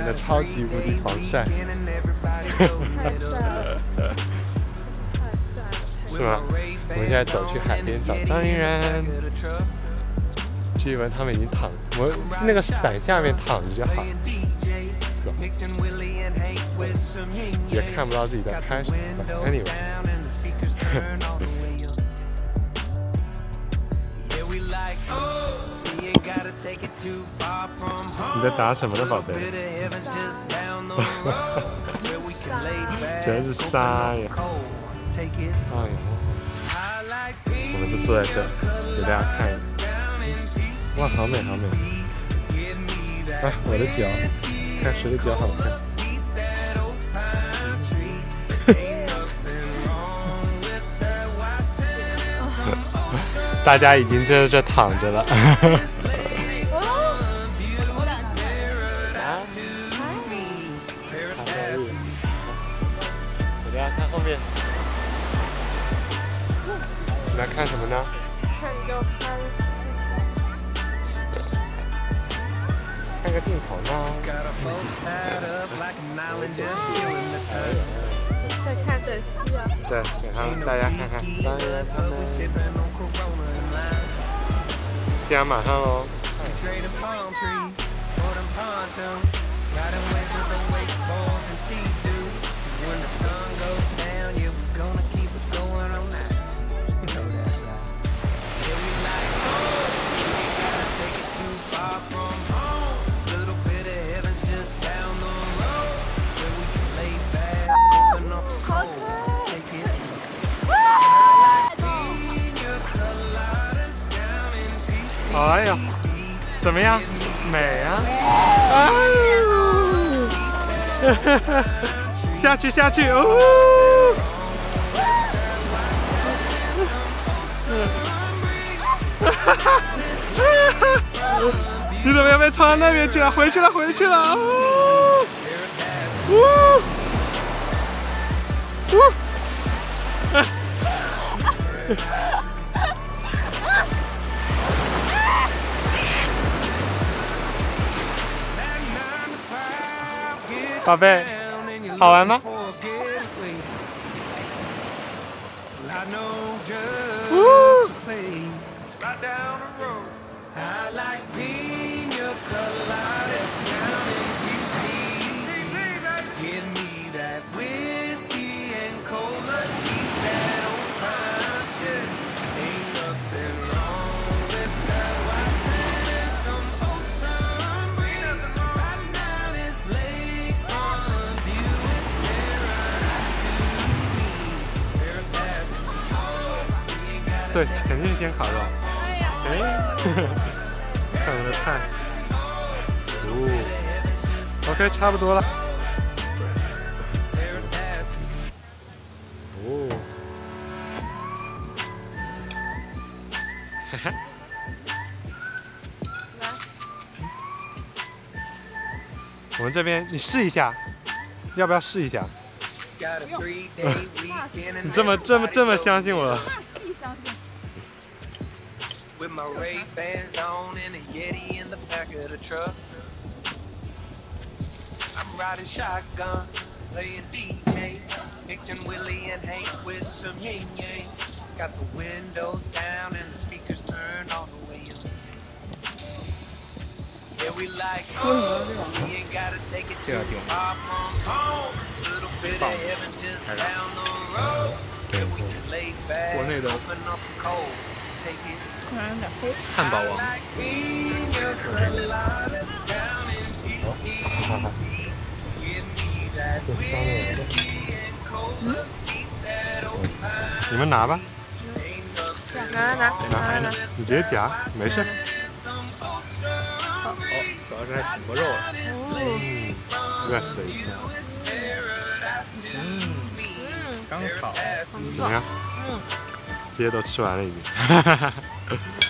的超级无敌防晒，是吗？我们现在走去海边找张云然。据闻他们已经躺，我那个伞下面躺着就好。也看不到自己在拍什么。Anyway， 你在打什么呢，宝贝？全是沙呀！哎呀，我们就坐在这，给大家看一下。哇，好美，好美！哎，我的脚，看谁的脚好看。大家已经在这躺着了。大家看后面，你来看什么呢？ 看一个拍戏。 看个镜头呢。 在看的戏啊。 对，给他们大家看看。当然他们夕阳马上喽。哎呀，怎么样？美啊！哎呦，下去下去哦！你怎么又被冲到那边去了？回去了，回去了！宝贝，好玩吗？对，肯定是先烤肉。哎，看我的菜。哦 ，OK， 差不多了。哦，哈哈。我们这边，你试一下，要不要试一下？你这么相信我？ 相信。 With my Ray-Bans on and a Yeti in the back of the truck. I'm riding shotgun, playing DJ, mixing Willie and Hank with some yin yang. Got the windows down and the speakers turned all the way up. Yeah, we like home. We ain't gotta take it too far from home. Little bit of heaven's just down the road. Yeah, we can lay back, open up a cold. 汉堡王。你们拿吧。 拿， 你直接夹，没事。 好，主要是还洗过肉了。 rest 了一下。 刚好。 怎么样？这些都吃完了已经。